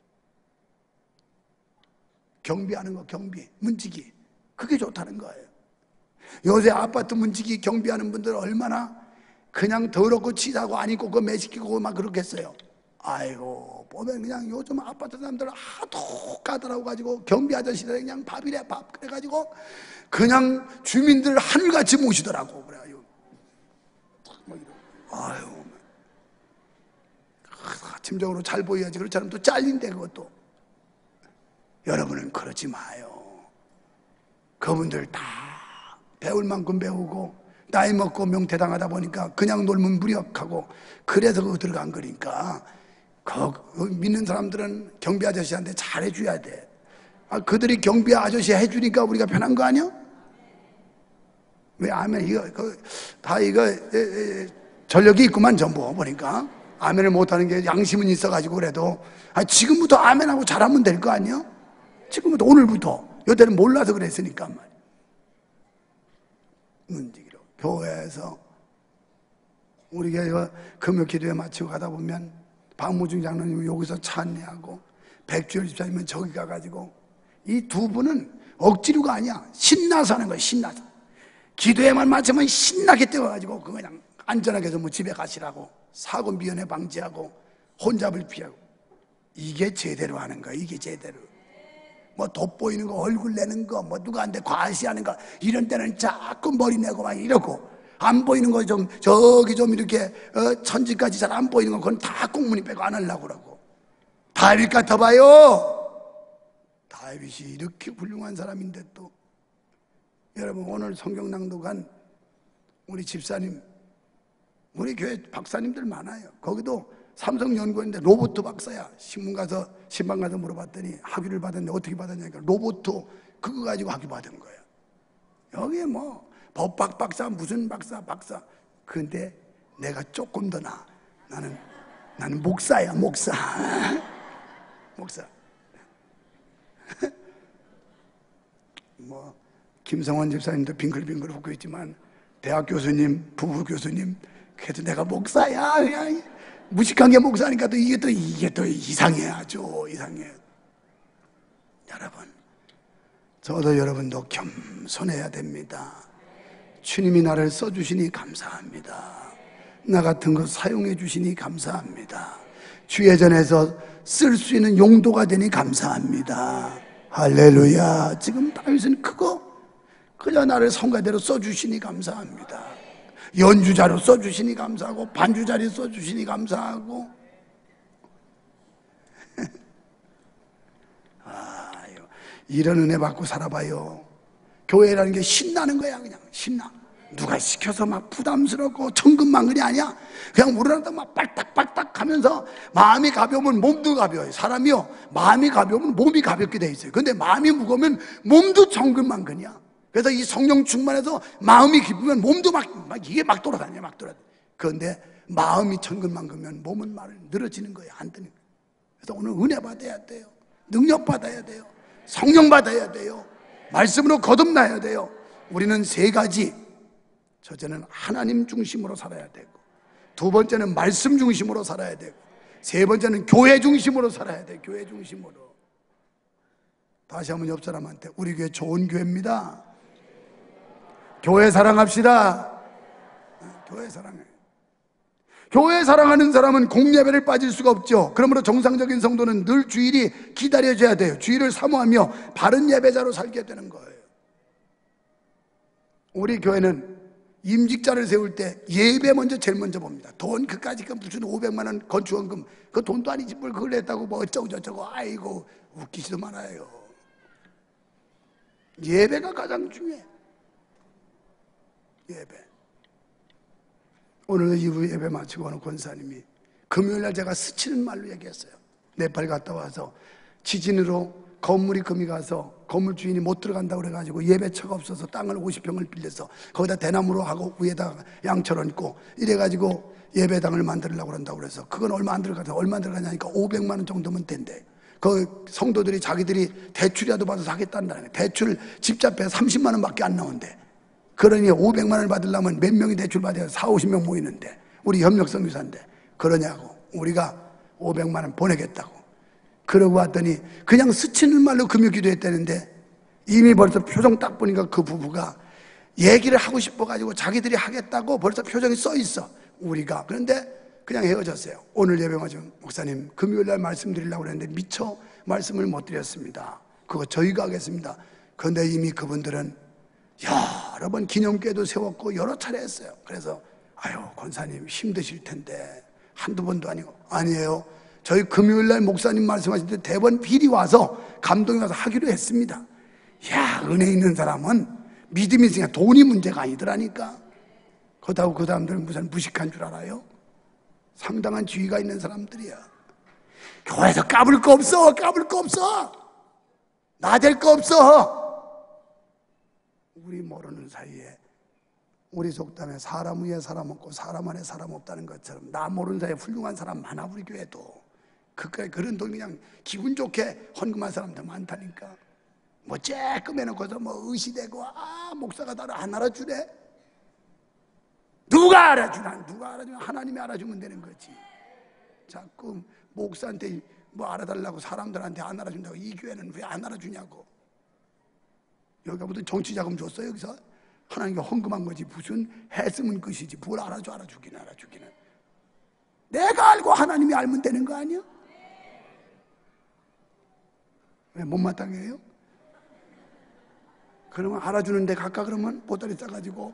경비하는 거, 경비, 문지기, 그게 좋다는 거예요. 요새 아파트 문지기 경비하는 분들 얼마나 그냥 더럽고 치사하고 안 입고 그 매시키고 막 그렇겠어요. 아이고, 보면 그냥 요즘 아파트 사람들 하도 까다로워 가지고 경비 아저씨들 그냥 밥이래 밥 그래가지고 그냥 주민들 하늘같이 모시더라고. 그래가지고 아유, 아침적으로 잘 보여야지. 그렇지 않으면 또 잘린대. 그것도. 여러분은 그러지 마요. 그분들 다 배울 만큼 배우고 나이 먹고 명태당하다 보니까 그냥 놀면 무력하고 그래서 그거 들어간 거니까 믿는 사람들은 경비 아저씨한테 잘해줘야 돼. 그들이 경비 아저씨 해주니까 우리가 편한 거 아니야? 왜 아멘? 이거 전력이 있구만 전부 보니까. 아멘을 못하는 게 양심은 있어가지고 그래도 지금부터 아멘하고 잘하면 될 거 아니야? 지금부터 오늘부터. 여태는 몰라서 그랬으니까 말이야. 문지기로 교회에서 우리 교회 금요기도회 마치고 가다 보면 박무중 장로님 여기서 찬양하고 백주열 집사님은 저기 가가지고 이 두 분은 억지로가 아니야. 신나서 하는 거야. 신나서. 기도회만 마치면 신나게 뛰어가지고 그냥 안전하게 해서 뭐 집에 가시라고 사고 미연에 방지하고 혼잡을 피하고 이게 제대로 하는 거야. 이게 제대로. 뭐 돋보이는 거 얼굴 내는 거 뭐 누구한테 과시하는 거 이런 때는 자꾸 머리 내고 막 이러고 안 보이는 거 좀 저기 좀 이렇게 천지까지 잘 안 보이는 거 그건 다 꽁무니 빼고 안 하려고 그러고. 다윗 같아봐요. 다윗이 이렇게 훌륭한 사람인데 또 여러분 오늘 성경 낭독한 우리 집사님 우리 교회 박사님들 많아요. 거기도 삼성연구원인데 로봇 박사야. 신방 가서 물어봤더니 학위를 받았는데 어떻게 받았냐니까 로봇 그거 가지고 학위 받은 거야. 여기에 뭐 법학 박사 무슨 박사 근데 내가 조금 더 나아. 나는 목사야. 목사 뭐 김성원 집사님도 빙글빙글 웃고 있지만 대학 교수님 부부 교수님 그래도 내가 목사야. 그냥 무식한 게 목사니까 또 이게 또 이상해. 아주 이상해. 여러분 저도 여러분도 겸손해야 됩니다. 주님이 나를 써주시니 감사합니다. 나 같은 거 사용해 주시니 감사합니다. 주예전에서 쓸 수 있는 용도가 되니 감사합니다. 할렐루야. 지금 다윗은 그저 나를 성가대로 써주시니 감사합니다. 연주자로 써주시니 감사하고 반주자로 써주시니 감사하고 이런 은혜 받고 살아봐요. 교회라는 게 신나는 거야. 그냥 신나. 누가 시켜서 막 부담스럽고 천근만근이 아니야. 그냥 우리나라도 막 빨딱빨딱 하면서 마음이 가벼우면 몸도 가벼워요. 사람이요 마음이 가벼우면 몸이 가볍게 돼 있어요. 근데 마음이 무거우면 몸도 천근만근이야. 그래서 이 성령 충만해서 마음이 기쁘면 몸도 이게 막 돌아다녀. 그런데 마음이 천근만근면 몸은 늘어지는 거예요. 안 되는 거예요. 그래서 오늘 은혜 받아야 돼요. 능력 받아야 돼요. 성령 받아야 돼요. 말씀으로 거듭나야 돼요. 우리는 세 가지. 첫째는 하나님 중심으로 살아야 되고, 두 번째는 말씀 중심으로 살아야 되고, 세 번째는 교회 중심으로 살아야 돼요. 교회 중심으로. 다시 한번 옆 사람한테 우리 교회 좋은 교회입니다. 교회 사랑합시다. 교회 사랑해. 교회 사랑하는 사람은 공예배를 빠질 수가 없죠. 그러므로 정상적인 성도는 늘 주일이 기다려져야 돼요. 주일을 사모하며 바른 예배자로 살게 되는 거예요. 우리 교회는 임직자를 세울 때 예배 제일 먼저 봅니다. 돈 그까짓 무슨 500만 원 건축원금 그 돈도 아니지 뭘 그걸 냈다고 뭐 어쩌고 저쩌고 아이고 웃기지도 말아요. 예배가 가장 중요해. 예배. 오늘 이후 예배 마치고 오는 권사님이 금요일날 제가 스치는 말로 얘기했어요. 네팔 갔다 와서 지진으로 건물이 금이 가서 건물 주인이 못 들어간다고 그래가지고 예배처가 없어서 땅을 50평을 빌려서 거기다 대나무로 하고 위에다 양철 얹고 이래가지고 예배당을 만들려고 그런다고 그래서 그건 얼마 안 들어가냐니까 500만 원 정도면 된대. 그 성도들이 자기들이 대출이라도 받아서 하겠다는 거예요. 대출 집잡해 30만 원밖에 안 나온대. 그러니 500만 원을 받으려면 몇 명이 대출 받아야 40-50명 모이는데 우리 협력성유사인데 그러냐고. 우리가 500만 원 보내겠다고. 그러고 왔더니 그냥 스치는 말로 금요기도 했다는데 이미 벌써 표정 딱 보니까 그 부부가 얘기를 하고 싶어가지고 자기들이 하겠다고 벌써 표정이 써 있어. 우리가. 그런데 그냥 헤어졌어요. 오늘 예배 마중 목사님 금요일날 말씀드리려고 그랬는데 미처 말씀을 못 드렸습니다. 그거 저희가 하겠습니다. 그런데 이미 그분들은 여러 번 기념회도 세웠고 여러 차례 했어요. 그래서 아유 권사님 힘드실 텐데 한두 번도 아니고. 아니에요. 저희 금요일날 목사님 말씀하실 때 대번 비리 와서 감동이 와서 하기로 했습니다. 야, 은혜 있는 사람은 믿음이 있으니까 돈이 문제가 아니더라니까. 그렇다고 그 사람들은 무슨 무식한 줄 알아요? 상당한 지위가 있는 사람들이야. 교회에서 까불 거 없어. 까불 거 없어. 나댈 거 없어. 우리 모르는 사이에 우리 속담에 사람 위에 사람 없고 사람 안에 사람 없다는 것처럼 나 모르는 사이에 훌륭한 사람 많아. 우리 교회도 그런 돈 그냥 기분 좋게 헌금한 사람들 많다니까. 뭐 쬐끔 해놓고서 뭐 의시되고 목사가 나를 안 알아주네. 누가 알아주나? 누가 알아주나? 하나님이 알아주면 되는 거지. 자꾸 목사한테 뭐 알아달라고 사람들한테 안 알아준다고. 이 교회는 왜 안 알아주냐고. 여기가 무슨 정치자금 줬어요? 여기서 하나님께 헌금한 거지. 무슨 했으면 끝이지. 뭘 알아주기는. 내가 알고 하나님이 알면 되는 거 아니야? 왜 못마땅해 해요? 그러면 알아주는데 가까 그러면 보따리 싸가지고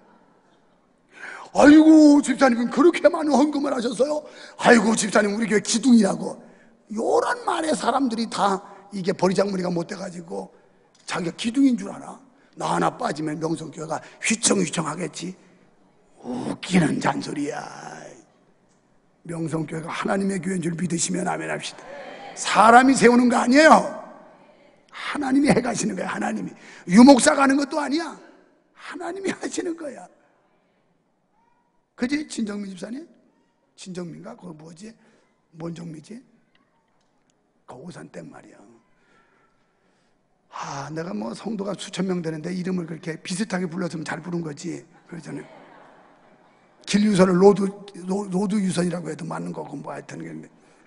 아이고 집사님은 그렇게 많은 헌금을 하셨어요? 아이고 집사님 우리 교회 기둥이라고. 요런 말에 사람들이 다 이게 버리장머리가 못 돼가지고 자기가 기둥인 줄 알아. 나 하나 빠지면 명성교회가 휘청휘청 하겠지. 웃기는 잔소리야. 명성교회가 하나님의 교회인 줄 믿으시면 아멘 합시다. 사람이 세우는 거 아니에요. 하나님이 해가시는 거야. 하나님이. 유목사가 하는 것도 아니야. 하나님이 하시는 거야. 그지? 진정민 집사님? 진정민가? 그거 뭐지? 뭔 정미지? 그 오산댐 말이야. 내가 뭐 성도가 수천 명 되는데 이름을 그렇게 비슷하게 불렀으면 잘 부른 거지. 그러잖아요. 길유선을 로드 유선이라고 해도 맞는 거고 뭐 하여튼. 그런데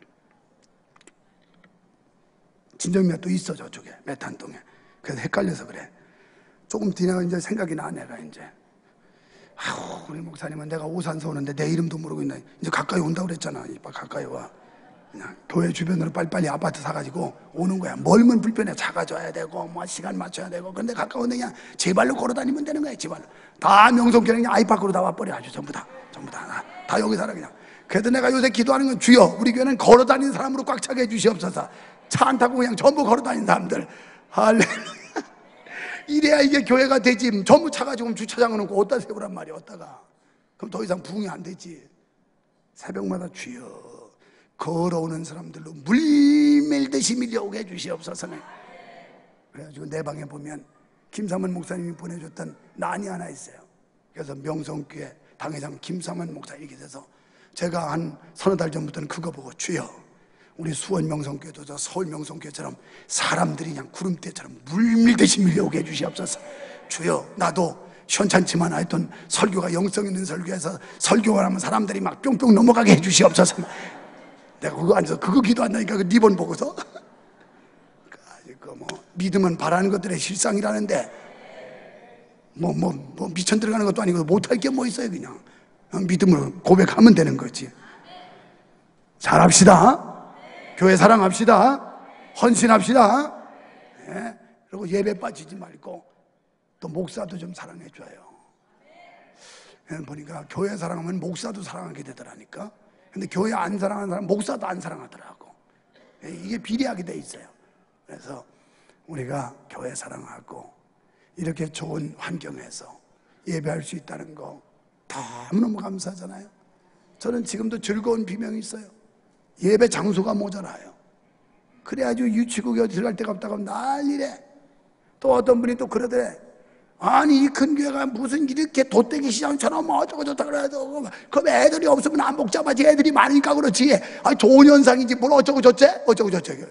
진정미가 또 있어 저쪽에 메탄동에. 그래서 헷갈려서 그래. 조금 지나가 이제 생각이 나. 내가 이제 우리 목사님은 내가 오산서 오는데 내 이름도 모르고 있나. 이제 가까이 온다고 그랬잖아. 이봐 가까이 와. 그냥 교회 주변으로 빨리빨리 아파트 사가지고 오는 거야. 멀면 불편해. 차가 줘야 되고 뭐 시간 맞춰야 되고. 근데 가까운데 그냥 제 발로 걸어 다니면 되는 거야. 제 발로. 다 명성교회는 그냥 아이파크로 다 와버려. 아주 전부 다 여기 살아 그냥. 그래도 내가 요새 기도하는 건 주여 우리 교회는 걸어 다니는 사람으로 꽉 차게 해주시옵소서. 차 안 타고 그냥 전부 걸어 다니는 사람들. 할렐루야. 이래야 이게 교회가 되지. 전부 차 가지고 주차장을 놓고 어디다 세우란 말이야. 어디다가. 그럼 더 이상 부흥이 안 되지. 새벽마다 주여 걸어오는 사람들로 물밀듯이 밀려오게 해주시옵소서. 그래가지고 내 방에 보면 김삼원 목사님이 보내줬던 난이 하나 있어요. 그래서 명성교회 당회장 김삼원 목사 이렇게 돼서 제가 한 서너 달 전부터는 그거 보고 주여 우리 수원 명성교회도 저 서울 명성교회처럼 사람들이 그냥 구름대처럼 물밀듯이 밀려오게 해주시옵소서. 주여 나도 현찮지만 하여튼 설교가 영성 있는 설교에서 설교를 하면 사람들이 막 뿅뿅 넘어가게 해주시옵소서. 내가 그거 앉아서 그거 기도한다니까. 그 리본 보고서. 그 뭐 믿음은 바라는 것들의 실상이라는데 뭐 미천 들어가는 것도 아니고 못할 게 뭐 있어요. 그냥 믿음으로 고백하면 되는 거지. 잘합시다. 교회 사랑합시다. 헌신합시다. 예? 그리고 예배 빠지지 말고 또 목사도 좀 사랑해줘요. 보니까 교회 사랑하면 목사도 사랑하게 되더라니까. 근데 교회 안 사랑하는 사람 목사도 안 사랑하더라고. 이게 비례하게 돼 있어요. 그래서 우리가 교회 사랑하고 이렇게 좋은 환경에서 예배할 수 있다는 거 너무너무 감사하잖아요. 저는 지금도 즐거운 비명이 있어요. 예배 장소가 모자라요. 그래가지고 유치국에 어디 들어갈 데가 없다고 난리래. 또 어떤 분이 또 그러더래. 아니 이 큰 교회가 무슨 이렇게 돗대기 시장처럼 어쩌고 저쩌고 그래도 그럼 애들이 없으면 안 복잡하지. 애들이 많으니까 그렇지. 아니 좋은 현상이지 뭘 어쩌고 저쩌? 어쩌고 저쩌고.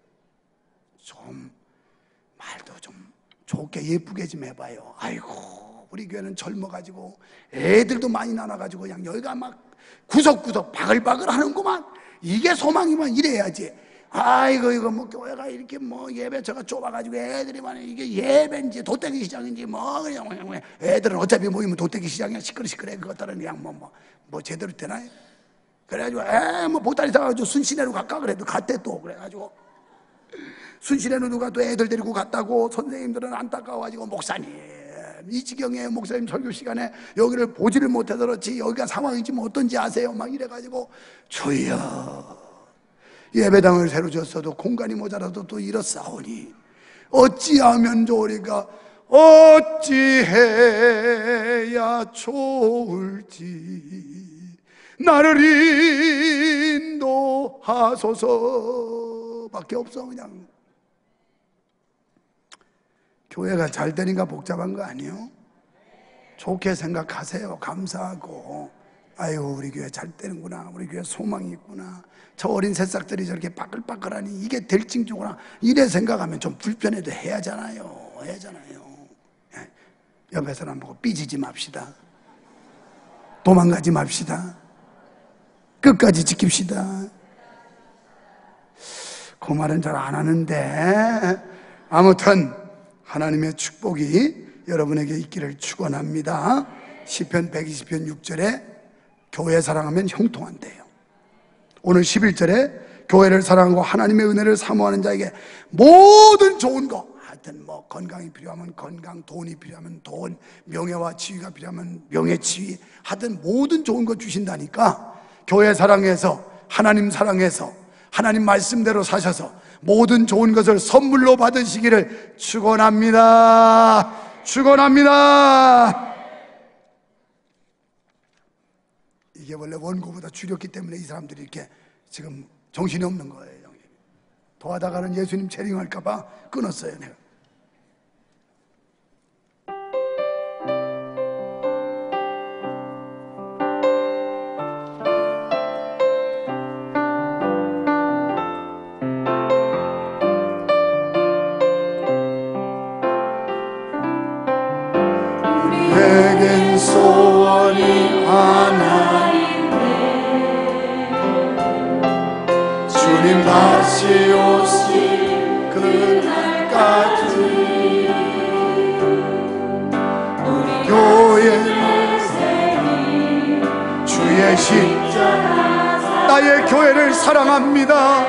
좀 말도 좀 좋게 예쁘게 좀 해봐요. 아이고 우리 교회는 젊어가지고 애들도 많이 나눠가지고 그냥 여기가 막 구석구석 바글바글 하는구만. 이게 소망이면 이래야지. 아이고 이거 뭐 교회가 이렇게 뭐 예배처가 좁아가지고 애들이 많이 이게 예배인지 돗대기 시장인지 뭐 그냥 애들은 어차피 모이면 돗대기 시장이야. 시끌시끌해. 그것들은 그냥 뭐 제대로 되나요? 그래가지고 뭐 보따리 사가지고 순시내로 갈까 그래도 갔대. 또 그래가지고 순시내로 누가 또 애들 데리고 갔다고. 선생님들은 안타까워가지고 목사님 이 지경에 목사님 설교 시간에 여기를 보지를 못해서 그렇지 여기가 상황이 지금 어떤지 아세요? 막 이래가지고 주여 예배당을 새로 지었어도 공간이 모자라도 또 이렇사오니 어찌하면 좋으리까 어찌해야 좋을지 나를 인도하소서 밖에 없어. 그냥 교회가 잘 되니까 복잡한 거 아니에요? 좋게 생각하세요. 감사하고 아유 우리 교회 잘 되는구나, 우리 교회 소망이 있구나, 저 어린 새싹들이 저렇게 빠글빠글하니 이게 될 징조구나 이래 생각하면 좀 불편해도 해야잖아요. 옆에 사람 보고 삐지지 맙시다. 도망가지 맙시다. 끝까지 지킵시다. 그 말은 잘 안 하는데 아무튼 하나님의 축복이 여러분에게 있기를 축원합니다. 시편 120편 6절에 교회 사랑하면 형통한대요. 오늘 11절에 교회를 사랑하고 하나님의 은혜를 사모하는 자에게 모든 좋은 거, 하여튼 뭐 건강이 필요하면 건강, 돈이 필요하면 돈, 명예와 지위가 필요하면 명예, 지위, 하여튼 모든 좋은 거 주신다니까 교회 사랑해서 하나님 사랑해서 하나님 말씀대로 사셔서 모든 좋은 것을 선물로 받으시기를 축원합니다. 축원합니다. 이게 원래 원고보다 줄였기 때문에 이 사람들이 이렇게 지금 정신이 없는 거예요. 더 하다가는 예수님 체링할까봐 끊었어요. 내가 내겐 소원이 하나인데 주님 다시 오실 그날까지 우리 교회를 주의 십자가 나의 교회를 사랑합니다.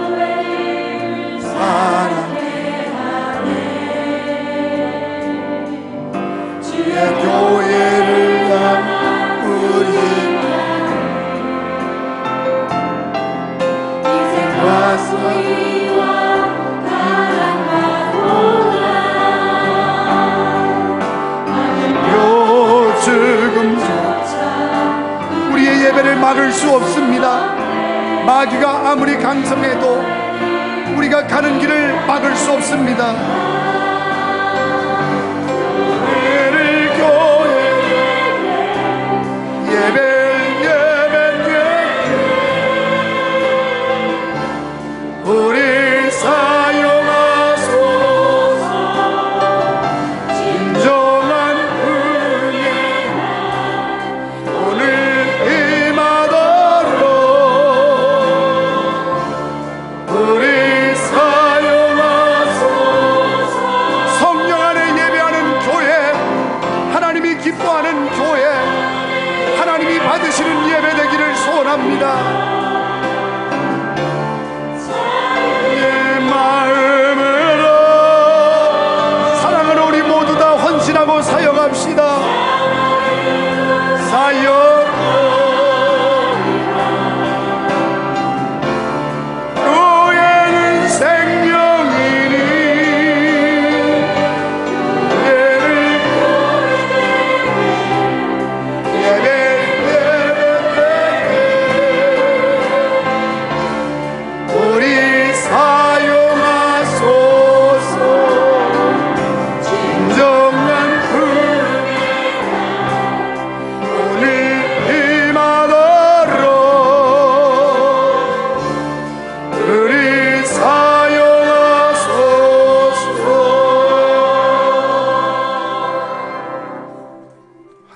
주의 교회를 향한 우리 이제와 소리와 바람과 고난 요즘조차 우리의 예배를 막을 수 없습니다. 마귀가 아무리 강성해도 우리가 가는 길을 막을 수 없습니다. 우리 사용하소서 진정한 은혜 오늘 임하도록 우리 사용하소서 성령 안에 예배하는 교회, 하나님이 기뻐하는 교회, 하나님이 받으시는 예배 되기를 소원합니다. 마음으로 사랑으로 우리 모두 다 헌신하고 사역합시다. 교회는 생명이니 우리 사용하소서 진정한 은혜 오늘 임하도록 우리 사용하소서.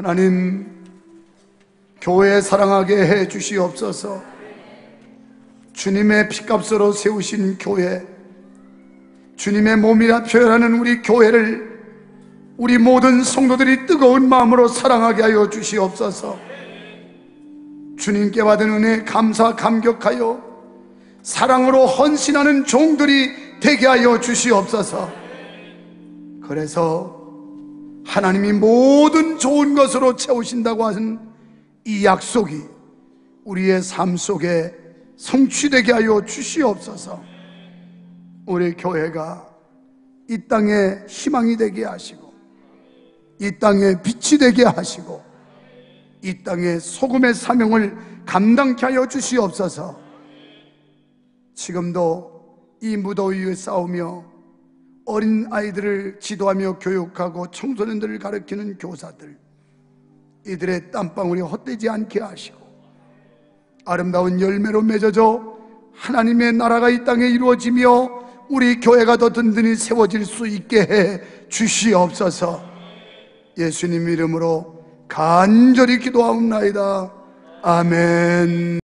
하나님, 교회 사랑하게 해 주시옵소서. 주님의 피값으로 세우신 교회, 주님의 몸이라 표현하는 우리 교회를 우리 모든 성도들이 뜨거운 마음으로 사랑하게 하여 주시옵소서. 주님께 받은 은혜 감사 감격하여 사랑으로 헌신하는 종들이 되게 하여 주시옵소서. 그래서 하나님이 모든 좋은 것으로 채우신다고 하신 이 약속이 우리의 삶 속에 성취되게 하여 주시옵소서. 우리 교회가 이 땅에 희망이 되게 하시고, 이 땅에 빛이 되게 하시고, 이 땅에 소금의 사명을 감당케 하여 주시옵소서. 지금도 이 무더위에 싸우며 어린 아이들을 지도하며 교육하고 청소년들을 가르치는 교사들, 이들의 땀방울이 헛되지 않게 하시고 아름다운 열매로 맺어져 하나님의 나라가 이 땅에 이루어지며 우리 교회가 더 든든히 세워질 수 있게 해 주시옵소서. 예수님 이름으로 간절히 기도하옵나이다. 아멘.